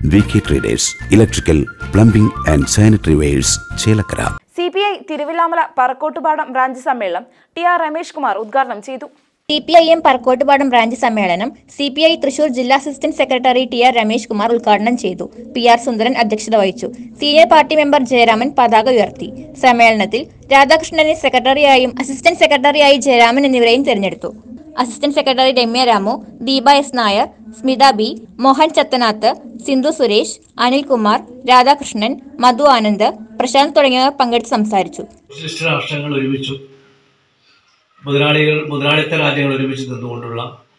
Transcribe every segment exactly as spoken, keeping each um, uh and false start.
V K traders, electrical, plumbing and sanitary wares, Chelakkara. C P I Thiruvillamala Parakkottupadam branch സമ്മേളനം T R Ramesh Kumar ഉദ്ഘാടനം ചെയ്തു. C P I M Parakkottupadam branch സമ്മേളനം C P I Thrissur ജില്ലാ assistant secretary T R Ramesh Kumar ഉദ്ഘാടനം ചെയ്തു. P R സുന്ദരൻ അധ്യക്ഷത വഹിച്ചു. Senior party member Jayaraman പതാക ഉയർത്തി. സമ്മേളനത്തിൽ രാധാകൃഷ്ണനെ സെക്രട്ടറിയായും അസിസ്റ്റന്റ് സെക്രട്ടറിയായി ജയരാമൻ എന്നിവരെയും തെരഞ്ഞെടുത്തു. Assistant secretary Ramya Ramu, Deepa S Nair, Smitha B, Mohan Chathanath, Sindhu Suresh, Anilkumar, Radhakrishnan, Madhu Anand, Prashanth തുടങ്ങിയവർ പങ്കെടുത്ത് സംസാരിച്ചു. രാഷ്ട്രങ്ങൾ ഒരുമിച്ചു മുതലാളികൾ മുതലാളിത്ത രാജ്യങ്ങൾ ഒരുമിച്ച് നിന്നുകൊണ്ടുള്ള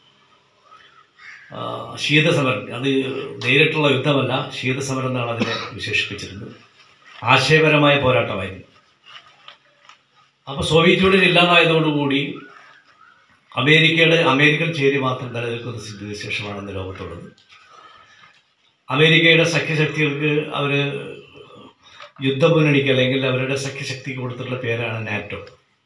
ശീതസമരം, അത് നേരിട്ടുള്ള യുദ്ധമല്ല, ശീതസമരം എന്നാണ് അതിനെ വിശേഷിപ്പിച്ചിരുന്നത്. ആശയപരമായ പോരാട്ടമായിരുന്നു. അപ്പോൾ സോവിയറ്റ് യൂണിയൻ ഇല്ലാതായതോടുകൂടി അമേരിക്കയുടെ അമേരിക്കൻ ചേരി മാത്രം നിലനിൽക്കുന്ന സ്ഥിതിവിശേഷമാണെന്ന് ലോകത്തുള്ളത്. അമേരിക്കയുടെ സഖ്യശക്തികൾക്ക് അവർ യുദ്ധമുന്നണിക്ക് അല്ലെങ്കിൽ അവരുടെ സഖ്യശക്തിക്ക് കൊടുത്തിട്ടുള്ള പേരാണ് നാറ്റോ.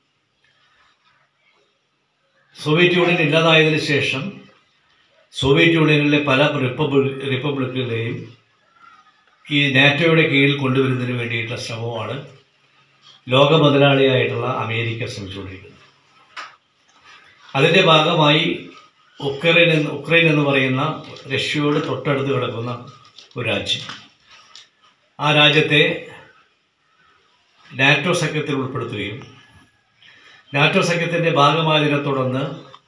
സോവിയറ്റ് യൂണിയൻ ഇല്ലാതായതിനു ശേഷം സോവിയറ്റ് യൂണിയനിലെ പല റിപ്പബ്ലിക് റിപ്പബ്ലിക്കുകളെയും ഈ നാറ്റോയുടെ കീഴിൽ കൊണ്ടുവരുന്നതിന് വേണ്ടിയിട്ടുള്ള ശ്രമമാണ് ലോക മുതലാളിയായിട്ടുള്ള അമേരിക്ക ശ്രമിച്ചുകൊണ്ടിരിക്കുന്നത്. അതിൻ്റെ ഭാഗമായി ഉക്രൈൻ എന്ന് ഉക്രൈൻ എന്ന് പറയുന്ന റഷ്യയോട് തൊട്ടടുത്ത് കിടക്കുന്ന ഒരു രാജ്യം, ആ രാജ്യത്തെ നാറ്റോ സഖ്യത്തിൽ ഉൾപ്പെടുത്തുകയും നാറ്റോ സഖ്യത്തിൻ്റെ ഭാഗമായതിനെ തുടർന്ന്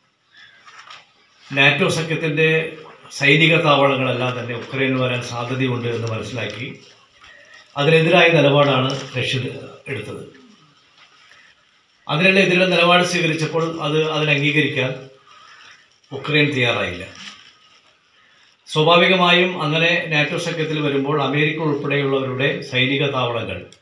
നാറ്റോ സഖ്യത്തിൻ്റെ സൈനിക താവളങ്ങളെല്ലാം തന്നെ ഉക്രൈനിൽ വരാൻ സാധ്യതയുണ്ട് എന്ന് മനസ്സിലാക്കി അതിനെതിരായ നിലപാടാണ് റഷ്യ എടുത്തത്. അതിനുള്ള എതിരെ നിലപാട് സ്വീകരിച്ചപ്പോൾ അത് അതിനെ അംഗീകരിക്കാൻ ഉക്രൈൻ തയ്യാറായില്ല. സ്വാഭാവികമായും അങ്ങനെ നാറ്റോ സഖ്യത്തിൽ വരുമ്പോൾ അമേരിക്ക ഉൾപ്പെടെയുള്ളവരുടെ സൈനിക താവളങ്ങൾ